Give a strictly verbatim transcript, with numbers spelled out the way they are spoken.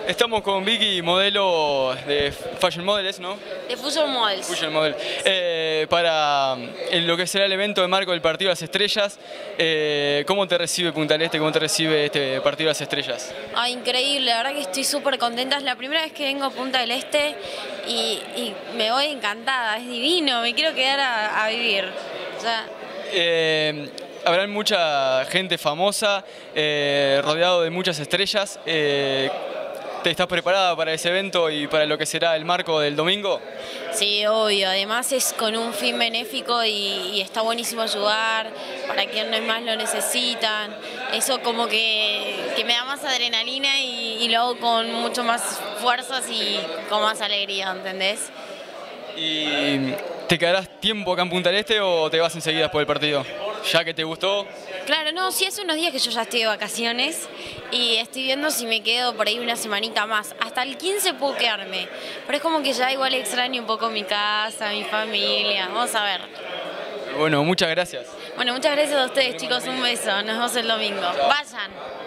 Estamos con Vicky, modelo de Fashion Models, ¿no? De Fusion Models. Fusion Model. Eh, para en lo que será el evento de marco del Partido de las Estrellas, eh, ¿cómo te recibe Punta del Este? ¿Cómo te recibe este Partido de las Estrellas? Ah, increíble, la verdad que estoy súper contenta. Es la primera vez que vengo a Punta del Este y, y me voy encantada, es divino, me quiero quedar a, a vivir. O sea, Eh, habrá mucha gente famosa, eh, rodeado de muchas estrellas. Eh, ¿Te estás preparada para ese evento y para lo que será el marco del domingo? sí, obvio, además es con un fin benéfico y, y está buenísimo ayudar para quienes más lo necesitan. Eso como que, que me da más adrenalina y, y lo hago con mucho más fuerzas y con más alegría, ¿entendés? ¿Y te quedarás tiempo acá en Punta del Este o te vas enseguida por el partido? Ya que te gustó. Claro, no, sí hace unos días que yo ya estoy de vacaciones y estoy viendo si me quedo por ahí una semanita más. Hasta el quince puedo quedarme, pero es como que ya igual extraño un poco mi casa, mi familia. Vamos a ver. Bueno, muchas gracias. Bueno, muchas gracias a ustedes, chicos. Un beso. Nos vemos el domingo. Vayan.